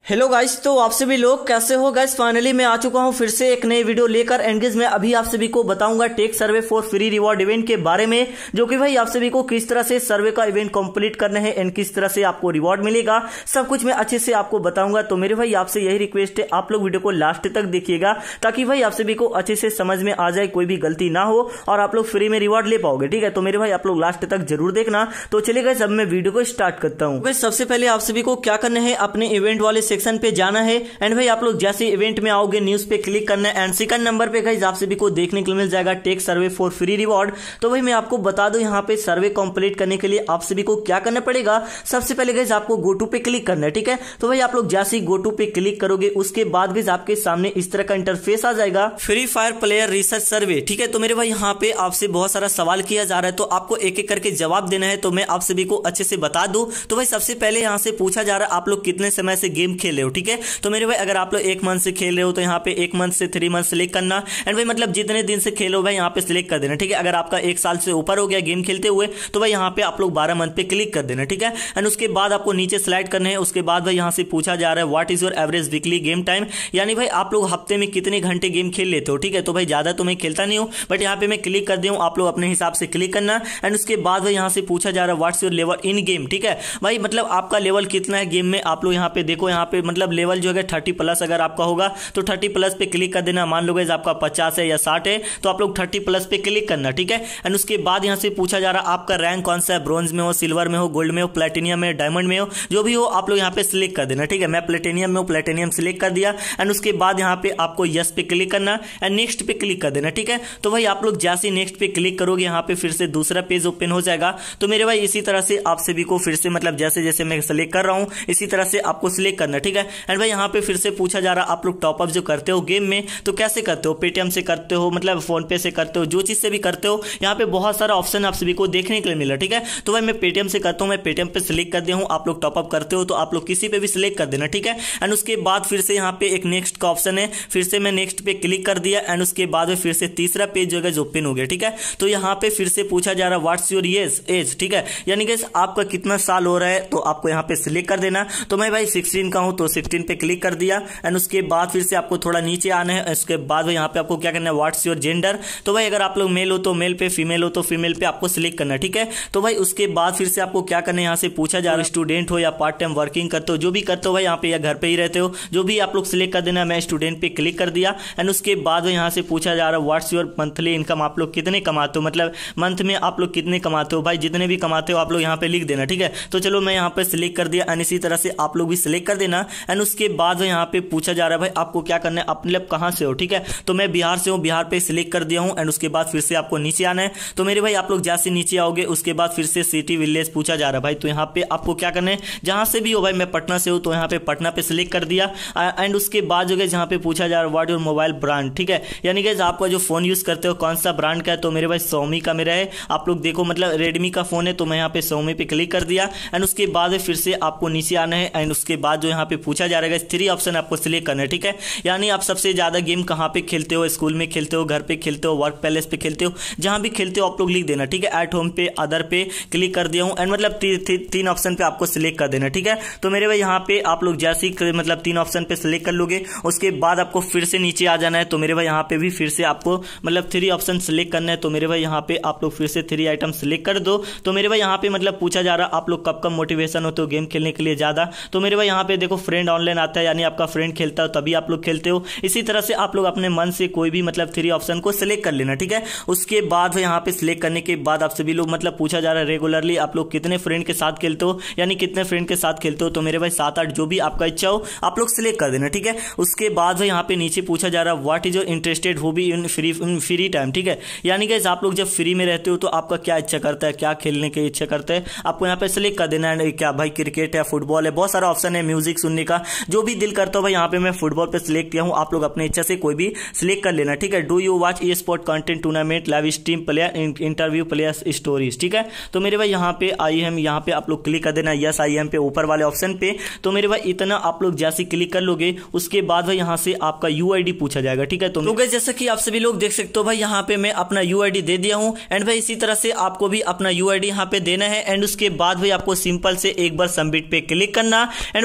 Hello guys, तो आप सभी लोग कैसे हो गाइस। फाइनली मैं आ चुका हूं फिर से एक नई वीडियो लेकर। एंड गाइस मैं अभी आप सभी को बताऊंगा take survey for free reward event के बारे में, जो कि भाई आप सभी को किस तरह से सर्वे का इवेंट कंप्लीट करना है एंड किस तरह से आपको रिवॉर्ड मिलेगा, सब कुछ मैं अच्छे से आपको बताऊंगा। तो मेरे भाई आपसे यही रिक्वेस्ट है, आप लोग वीडियो को लास्ट तक देखिएगा ताकि भाई आप सभी को अच्छे से समझ में आ जाए, कोई भी गलती ना हो और आप लोग फ्री में रिवॉर्ड ले पाओगे। ठीक है, तो मेरे भाई आप लोग लास्ट तक जरूर देखना। तो चलिए गाइस अब मैं वीडियो को स्टार्ट करता हूँ। सबसे पहले आप सभी को क्या करना है, अपने इवेंट वाले सेक्शन पे जाना है। एंड भाई आप लोग जैसे इवेंट में आओगे न्यूज पे क्लिक करना है। एंड सेकंड नंबर पे गाइस आप सभी को देखने को मिल जाएगा take survey for free reward. तो भाई मैं आपको बता दूं, यहाँ पे सर्वे कंप्लीट करने के लिए आप सभी को क्या करना पड़ेगा। सबसे पहले गाइस आपको गो टू पे क्लिक करना है। ठीक है, तो भाई आप लोग जैसे ही गो टू पे क्लिक करोगे उसके बाद गाइस आपके सामने इस तरह का इंटरफेस आ जाएगा, free fire player research survey. ठीक है, तो मेरे भाई यहाँ पे आपसे बहुत सारा सवाल किया जा रहा है, तो आपको एक एक करके जवाब देना है। तो मैं आप सभी को अच्छे से बता दूं, तो भाई सबसे पहले यहाँ से पूछा जा रहा है आप लोग कितने समय से गेम खेल रहे हो। ठीक है, तो मेरे भाई अगर आप लोग 1 मंथ से खेल रहे हो तो यहाँ पे 1 मंथ से 3 मंथ सिलेक्ट करना। एंड भाई मतलब जितने दिन से खेलो भाई यहाँ पे सिलेक्ट कर देना। ठीक है, अगर आपका 1 साल से ऊपर हो गया गेम खेलते हुए तो भाई यहाँ पे आप लोग 12 मंथ पे क्लिक कर देना। ठीक है, एंड उसके बाद आपको नीचे स्लाइड करना है। उसके बाद भाई यहाँ से पूछा जा रहा है what is your average weekly game time, यानी भाई आप लोग हफ्ते में कितने घंटे गेम खेल लेते हो। ठीक है, तो भाई ज्यादा तो मैं खेलता नहीं हूँ, बट यहाँ पे मैं क्लिक कर दिया हूँ, आप लोग अपने हिसाब से क्लिक करना। एंड उसके बाद भाई यहाँ से पूछा जा रहा है what's your level in game. ठीक है, भाई मतलब आपका लेवल कितना है गेम में। आप लोग यहाँ पे देखो, यहाँ पे मतलब लेवल जो है 30 प्लस अगर आपका होगा तो 30 प्लस पे क्लिक कर देना। मान लो गाइस आपका 50 है या 60 है तो आप लोग 30 प्लस पे क्लिक करना। ठीक है, एंड उसके बाद यहाँ से पूछा जा रहा है आपका रैंक कौन सा है, ब्रॉन्ज में हो, सिल्वर में हो, गोल्ड में हो, प्लेटिनियम में, डायमंड में हो, जो भी हो आप लोग यहाँ पे सिलेक्ट कर देना। ठीक है, मैं प्लेटिनियम में हूँ, प्लेटिनियम सिलेक्ट कर दिया। एंड उसके बाद यहाँ पे आपको यस पे क्लिक करना एंड नेक्स्ट पे क्लिक कर देना। ठीक है, तो भाई आप लोग जैसे नेक्स्ट पे क्लिक करोगे यहाँ पे फिर से दूसरा पेज ओपन हो जाएगा। तो मेरे भाई इसी तरह से आप सभी को फिर से मतलब जैसे जैसे मैं सिलेक्ट कर रहा हूँ इसी तरह से आपको सिलेक्ट करना। ठीक है, एंड भाई यहाँ पे फिर से पूछा जा रहा है आप लोग टॉपअप जो करते हो गेम में तो कैसे करते हो, पेटीएम से करते हो, मतलब फोन पे से करते हो, जो चीज से भी करते हो। यहाँ पे बहुत सारा ऑप्शन आप सभी को देखने के लिए मिला। ठीक है, तो भाई मैं पेटीएम से करता हूँ, मैं पेटीएम पे सिलेक्ट कर दिया हूँ। आप लोग टॉपअप करते हो तो आप लोग किसी पे भी सिलेक्ट कर देना। ठीक है, एंड उसके बाद फिर से यहाँ पे एक नेक्स्ट का ऑप्शन है, फिर से मैं नेक्स्ट पे क्लिक कर दिया। एंड उसके बाद फिर से तीसरा पेज जो है ओपन हो गया। ठीक है, तो यहाँ पे फिर से पूछा जा रहा है व्हाट्स योर एज। ठीक है, यानी कि आपका कितना साल हो रहा है तो आपको यहाँ पे सिलेक्ट कर देना। तो मैं भाई 16 का हूँ तो 16 पे क्लिक कर दिया। एंड उसके बाद फिर से आपको थोड़ा नीचे आना है। उसके बाद यहाँ पे आपको क्या करना है व्हाट्स योर जेंडर। तो भाई अगर आप लोग मेल हो तो मेल पे, फीमेल हो तो फीमेल पे आपको सिलेक्ट करना। ठीक है, तो भाई उसके बाद फिर से आपको क्या करना है, यहाँ से पूछा जा रहा है स्टूडेंट हो या पार्ट टाइम वर्किंग करते हो, जो भी करते हो भाई यहाँ पे या घर पे ही रहते हो, जो भी आप लोग सिलेक्ट कर देना। मैं स्टूडेंट पे क्लिक कर दिया। एंड उसके बाद यहाँ से पूछा जा रहा है व्हाट्स योर मंथली इनकम, आप लोग कितने कमाते हो, मतलब मंथ में आप लोग कितने कमाते हो। भाई जितने भी कमाते हो आप लोग यहाँ पे लिख देना। ठीक है, तो चलो मैं यहाँ पे सिलेक्ट कर दिया। एंड इसी तरह से आप लोग भी सिलेक्ट कर देना। एंड उसके बाद यहाँ पे पूछा जा रहा है भाई आपको क्या करना है, मतलब कहाँ से हो। ठीक है, तो मैं बिहार से हूँ, बिहार पे सिलेक्ट कर दिया हूँ। एंड उसके बाद फिर से आपको नीचे आना है। तो मेरे भाई आप लोग जैसे नीचे आओगे उसके बाद फिर से सिटी विलेज पूछा जा रहा है भाई, तो यहाँ पे आपको क्या करना है, जहां से भी हो भाई, मैं पटना से हूँ तो यहाँ पे पटना पे सिलेक्ट कर दिया। एंड उसके बाद जो है जहाँ पे पूछा जा रहा है व्हाट योर मोबाइल ब्रांड। ठीक है, यानी कि आपका जो फोन यूज करते हो कौन सा ब्रांड का है। तो मेरे भाई Xiaomi का मेरा है, आप लोग देखो मतलब रेडमी का फोन है तो मैं यहाँ पे Xiaomi पे क्लिक कर दिया। एंड उसके बाद फिर से आपको नीचे आना है। एंड उसके बाद जो यहाँ पे पूछा जा रहा है 3 ऑप्शन आपको सिलेक्ट करना है। ठीक है, यानी आप सबसे ज्यादा गेम कहाँ पे खेलते हो, स्कूल में खेलते हो, घर पे खेलते हो, वर्क प्लेस पे खेलते हो, जहां भी खेलते हो आप लोग लिख देना। ठीक है, एट होम पे, अदर पे क्लिक कर दिया हूं। एंड मतलब 3 ऑप्शन पे आपको सिलेक्ट कर देना। ठीक है, तो मेरे भाई यहाँ पे आप लोग जैसे ही मतलब 3 ऑप्शन पे सिलेक्ट कर लोगे उसके बाद आपको फिर से नीचे आ जाना है। तो मेरे भाई यहाँ पे भी फिर से आपको मतलब 3 ऑप्शन सिलेक्ट करना है। तो मेरे भाई यहाँ पे आप लोग फिर से 3 आइटम सिलेक्ट कर दो। तो मेरे भाई यहाँ पे मतलब पूछा जा रहा है आप लोग कब कब मोटिवेशन होते हो गेम खेलने के लिए ज्यादा। तो मेरे भाई यहाँ पे देखो फ्रेंड ऑनलाइन आता है, यानी आपका फ्रेंड खेलता हो तभी आप लोग खेलते हो। इसी तरह से आप लोग अपने मन से कोई भी मतलब 3 ऑप्शन को सिलेक्ट कर लेना। ठीक है, उसके बाद यहाँ पे सिलेक्ट करने के बाद आप सभी लोग मतलब पूछा जा रहा है रेगुलरली आप लोग कितने फ्रेंड के साथ खेलते हो, यानी कितने फ्रेंड के साथ खेलते हो। तो मेरे भाई 7-8 जो भी आपका इच्छा हो आप लोग सिलेक्ट कर देना। ठीक है, उसके बाद यहाँ पे नीचे पूछा जा रहा है what is your interested hobby in free time. ठीक है, यानी कि आप लोग जब फ्री में रहते हो तो आपका क्या इच्छा करता है, क्या खेलने की इच्छा करता है, आपको यहाँ पे सिलेक्ट कर देना है। क्या भाई क्रिकेट है, फुटबॉल है, बहुत सारा ऑप्शन है, म्यूजिक सुनने का, जो भी दिल करता हो भाई यहाँ पे मैं फुटबॉल पे सिलेक्ट किया हूँ। आप लोग अपने इच्छा से कोई भी सिलेक्ट कर लेना। ठीक है, do you watch e sport content tournament live stream player interview players stories. ठीक है, तो मेरे भाई यहाँ पे आई एम, यहाँ पे आप लोग क्लिक कर देना यस आई एम पे ऊपर वाले ऑप्शन पे। तो मेरे भाई इतना आप लोग जैसे क्लिक कर लोगे उसके बाद भाई यहाँ से आपका यूआईडी पूछा जाएगा। ठीक है, तो गाइस जैसा कि आप सभी लोग देख सकते हो भाई यहाँ पे मैं अपना यूआईडी दे दिया हूँ। एंड भाई इसी तरह से आपको भी अपना यूआईडी यहाँ पे देना है। एंड उसके बाद भाई आपको सिंपल से एक बार सबमिट पे क्लिक करना। एंड भाई आप सभी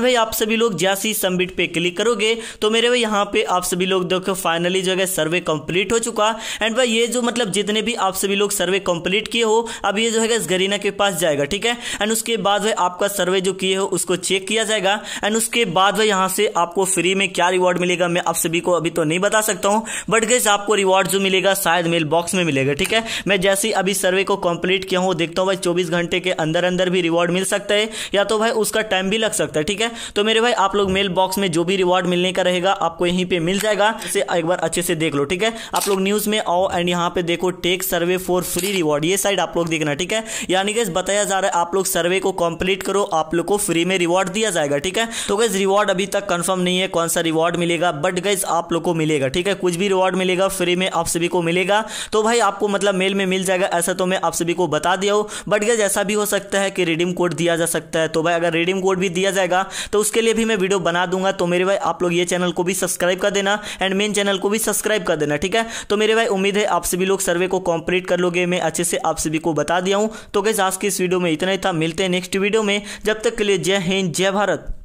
सभी लोग जैसे ही सबमिट पे क्लिक करोगे तो मेरे भाई यहाँ पे आप सभी लोग देखो फाइनली जो है सर्वे कंप्लीट हो चुका। एंड भाई ये जो मतलब जितने भी आप सभी लोग सर्वे कंप्लीट किए हो अब ये जो है गरीना के पास जाएगा, ठीक है। एंड उसके बाद भाई आपका सर्वे जो किए हो उसको चेक किया जाएगा। एंड उसके बाद भाई यहाँ से आपको फ्री में क्या रिवॉर्ड मिलेगा मैं आप सभी को अभी तो नहीं बता सकता हूँ, बट गाइस आपको रिवॉर्ड जो मिलेगा शायद मेल बॉक्स में मिलेगा, ठीक है। मैं जैसे ही अभी सर्वे को कंप्लीट किया हूँ देखता हूँ भाई 24 घंटे के अंदर अंदर भी रिवॉर्ड मिल सकता है या तो भाई उसका टाइम भी लग सकता है, ठीक है। तो मेरे भाई आप लोग मेल बॉक्स में जो भी रिवॉर्ड मिलने का रहेगा आपको यहीं पे मिल जाएगा, इसे एक बार अच्छे से देख लो, ठीक है। आप लोग न्यूज में आओ एंड यहाँ पे देखो take survey for free reward, ये साइड आप लोग देखना, ठीक है। यानी कि बताया जा रहा है आप लोग सर्वे को कंप्लीट करो आप लोग को फ्री में रिवॉर्ड दिया जाएगा, ठीक है। तो गाइस रिवॉर्ड अभी तक कंफर्म नहीं है कौन सा रिवॉर्ड मिलेगा, बट गाइस आप लोग को मिलेगा, ठीक है। कुछ भी रिवॉर्ड मिलेगा फ्री में आप सभी को मिलेगा, तो भाई आपको मतलब मेल में मिल जाएगा, ऐसा तो मैं आप सभी को बता दिया हूं। बट गाइस ऐसा भी हो सकता है कि रिडीम कोड दिया जा सकता है, तो भाई अगर रिडीम कोड भी दिया जाएगा तो उसके लिए भी मैं वीडियो बना दूंगा। तो मेरे भाई आप लोग ये चैनल को भी सब्सक्राइब कर देना एंड मेन चैनल को भी सब्सक्राइब कर देना, ठीक है। तो मेरे भाई उम्मीद है आप सभी लोग सर्वे को कंप्लीट कर लोगे, मैं अच्छे से आप सभी को बता दिया हूं। तो गाइस आज की इस वीडियो में इतना ही था, मिलते हैं नेक्स्ट वीडियो में, जब तक के लिए जय हिंद जय भारत।